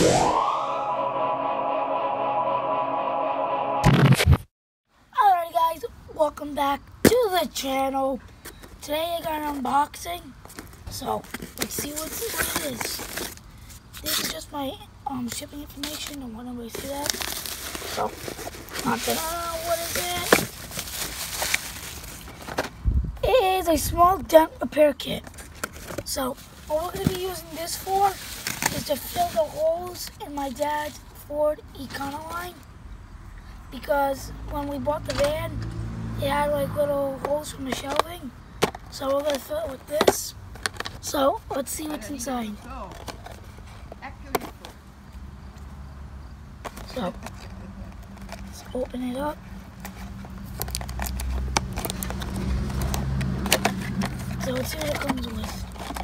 Alright guys, welcome back to the channel. Today I got an unboxing, so let's see what it is. This is just my shipping information. Don't want nobody to see that. So, what is it? It is a small dent repair kit. So, what we're going to be using this for is to fill the holes in my dad's Ford Econoline. Because when we bought the van, it had like little holes from the shelving. So we're going to fill it with this. So let's see what's inside. So let's open it up. So let's see what it comes with.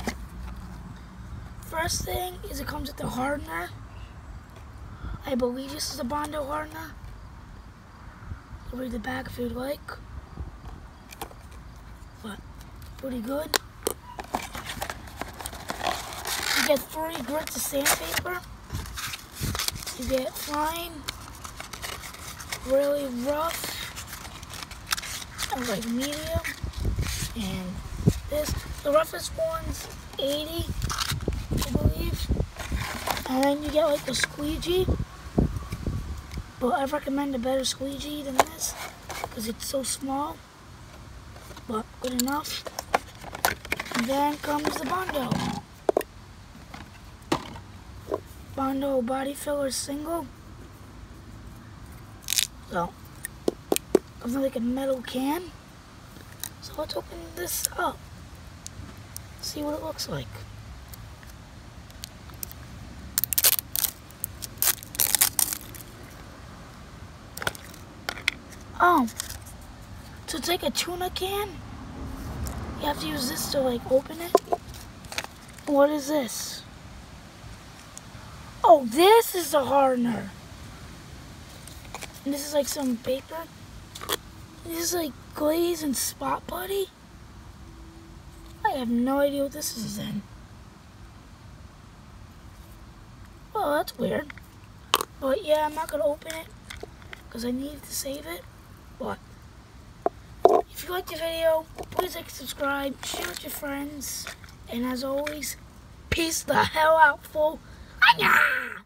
First thing is it comes with the hardener. I believe this is a Bondo hardener. I'll read the back if you'd like. But pretty good. You get 3 grits of sandpaper. You get fine, really rough, and like medium. And this, the roughest one's 80, I believe. And then you get like the squeegee. But I recommend a better squeegee than this because it's so small, but good enough. And then comes the Bondo. Bondo body filler single. So, comes in like a metal can. So let's open this up. See what it looks like. Oh, so it's like a tuna can. You have to use this to like open it. What is this? Oh, this is the hardener. And this is like some paper. This is like glaze and spot putty. I have no idea what this is in. Oh, that's weird. But yeah, I'm not gonna open it because I need to save it. But if you liked the video, please like, subscribe, share with your friends, and as always, peace the hell out, fool. Anya!